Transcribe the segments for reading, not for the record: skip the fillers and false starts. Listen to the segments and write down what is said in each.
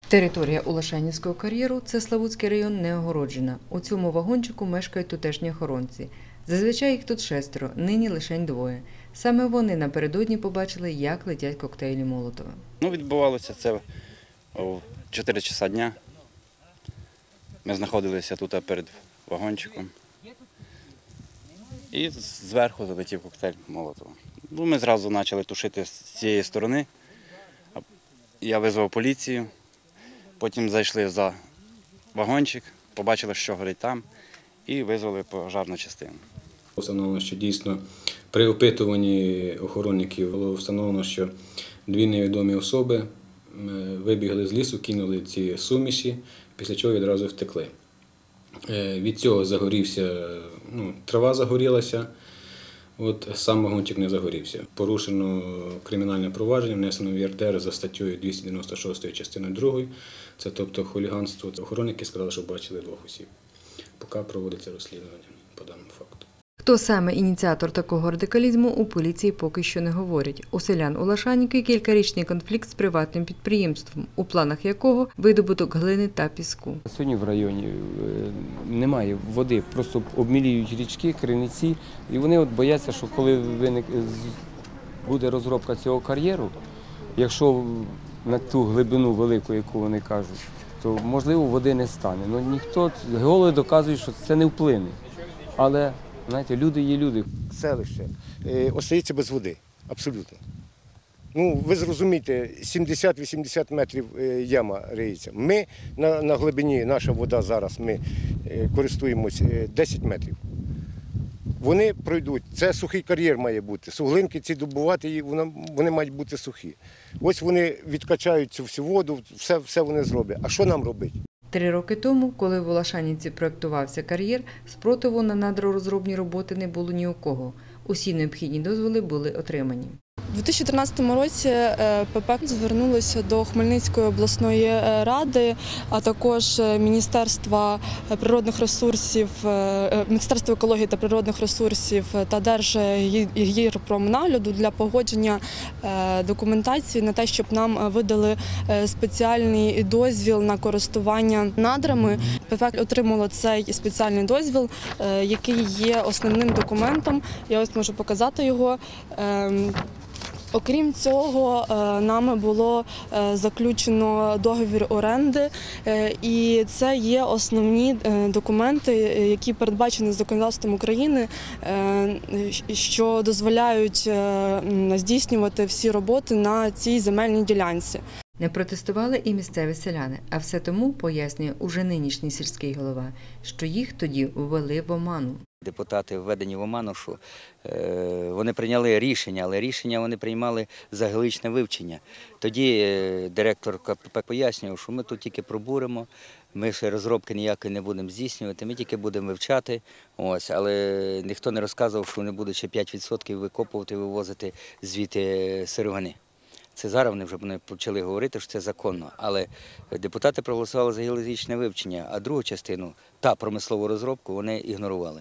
Територія Улашанівського кар'єру – це Славутський район, не огороджена. У цьому вагончику мешкають тутешні охоронці. Зазвичай їх тут 6, нині лишень 2. Саме вони напередодні побачили, як летять коктейлі Молотова. Відбувалося це о 4 часа дня. Ми знаходилися тут перед вагончиком. І зверху залетів коктейль Молотова. Ми зразу почали тушити з цієї сторони. Я визвав поліцію. Потім зайшли за вагончик, побачили, що горить там, і визвали пожежну частину. Встановлено, що дійсно при опитуванні охоронників було встановлено, що 2 невідомі особи вибігли з лісу, кинули ці суміші, після чого відразу втекли. Від цього загорівся, трава загорілася, сам вагончик не загорівся. Порушено кримінальне провадження, внесено в ЄРДР за статтею 296 частиною 2, це тобто хуліганство. Охоронники сказали, що бачили 2 осіб. Поки проводиться розслідування по даному факту. Хто саме ініціатор такого радикалізму, у поліції поки що не говорять. У селян Улашанівки кількарічний конфлікт з приватним підприємством, у планах якого видобуток глини та піску. Сьогодні в районі немає води, просто обміліють річки, криниці, і вони бояться, що коли буде розробка цього кар'єру, якщо на ту глибину велику, яку вони кажуть, то можливо води не стане. Ніхто, геологи доказують, що це не вплине. Але знаєте, люди є люди. Селище остається без води, абсолютно. Ви зрозумієте, 70-80 метрів яма риється. Ми на глибині, наша вода зараз, ми користуємось 10 метрів. Вони пройдуть, це сухий кар'єр має бути, суглинки ці добувати, вони мають бути сухі. Ось вони відкачають цю всю воду, все вони зроблять. А що нам робити? 3 роки тому, коли в Улашанівці проєктувався кар'єр, спротиву на надророзробні роботи не було ні у кого. Усі необхідні дозволи були отримані. У 2013 році ПП звернулося до Хмельницької обласної ради, а також Міністерства природних ресурсів, Міністерства екології та природних ресурсів та Держгірпромнагляду для погодження документації на те, щоб нам видали спеціальний дозвіл на користування надрами. ПП отримало цей спеціальний дозвіл, який є основним документом. Я ось можу показати його. Окрім цього, нами було заключено договір оренди, і це є основні документи, які передбачені законодавством України, що дозволяють здійснювати всі роботи на цій земельній ділянці. Не протестували і місцеві селяни, а все тому, пояснює уже нинішній сільський голова, що їх тоді ввели в оману. Депутати введені в оману, що вони прийняли рішення, але рішення вони приймали за геологічне вивчення. Тоді директор КПП пояснював, що ми тут тільки пробуримо, ми ще розробки ніякої не будемо здійснювати, ми тільки будемо вивчати. Але ніхто не розказував, що вони будуть ще 5% викопувати, вивозити звідти сировини. Це зараз вони вже почали говорити, що це законно, але депутати проголосували за геологічне вивчення, а другу частину, та промислову розробку, вони ігнорували.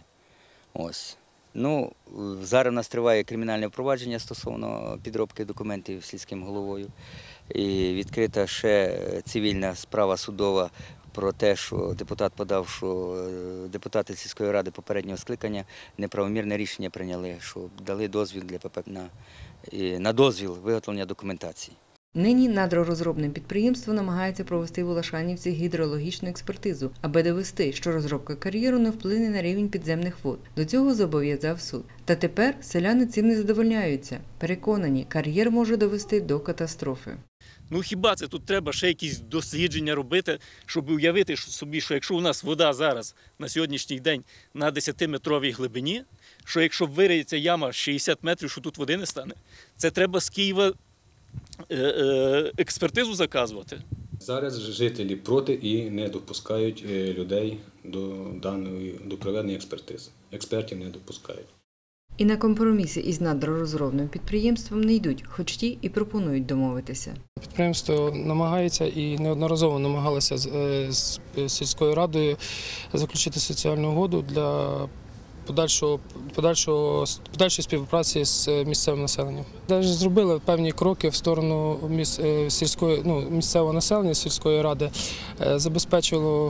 Зараз у нас триває кримінальне провадження стосовно підробки документів сільським головою. І відкрита ще цивільна справа судова про те, що депутат подав, що депутати сільської ради попереднього скликання неправомірне рішення прийняли, що дали дозвіл для ПП на дозвіл виготовлення документації. Нині надророзробне підприємство намагається провести в Улашанівці гідрологічну експертизу, аби довести, що розробка кар'єру не вплине на рівень підземних вод. До цього зобов'язав суд. Та тепер селяни цим не задовольняються. Переконані, кар'єр може довести до катастрофи. Хіба це тут треба ще якісь дослідження робити, щоб уявити собі, що якщо у нас вода зараз на сьогоднішній день на 10-метровій глибині, що якщо вириється яма 60 метрів, що тут води не стане, це треба з Києва експертизу заказувати. Зараз жителі проти і не допускають людей до проведення експертизи. Експертів не допускають. І на компроміси із надророзробним підприємством не йдуть, хоч ті і пропонують домовитися. Підприємство намагається і неодноразово намагалося з сільською радою заключити соціальну угоду для подальшої співпраці з місцевим населенням. Навіть зробили певні кроки в сторону місцевого населення, сільської ради, забезпечило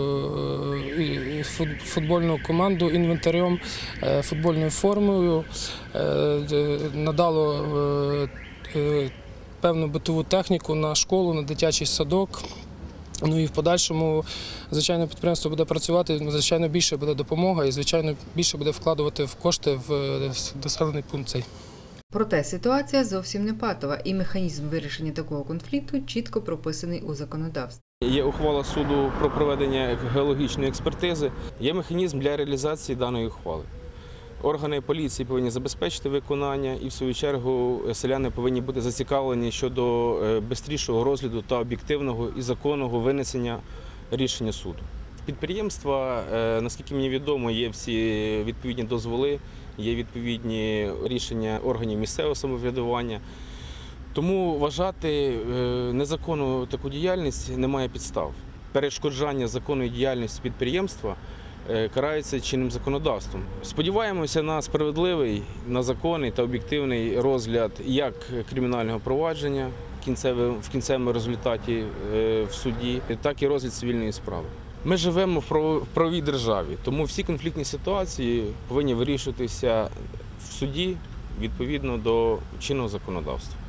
футбольну команду інвентарем, футбольною формою, надало певну битову техніку на школу, на дитячий садок. Ну і в подальшому, звичайно, підприємство буде працювати, звичайно, більше буде допомога і, звичайно, більше буде вкладувати в кошти в населений пункт цей. Проте ситуація зовсім не патова, і механізм вирішення такого конфлікту чітко прописаний у законодавстві. Є ухвала суду про проведення геологічної експертизи, є механізм для реалізації даної ухвали. Органи поліції повинні забезпечити виконання і, в свою чергу, селяни повинні бути зацікавлені щодо швидкого розгляду та об'єктивного і законного винесення рішення суду. В підприємства, наскільки мені відомо, є всі відповідні дозволи, є відповідні рішення органів місцевого самоврядування. Тому вважати незаконну таку діяльність немає підстав. Перешкоджання законної діяльності підприємства карається чинним законодавством. Сподіваємося на справедливий, на законний та об'єктивний розгляд як кримінального провадження в кінцевому результаті в суді, так і розгляд цивільної справи. Ми живемо в правовій державі, тому всі конфліктні ситуації повинні вирішуватися в суді відповідно до чинного законодавства.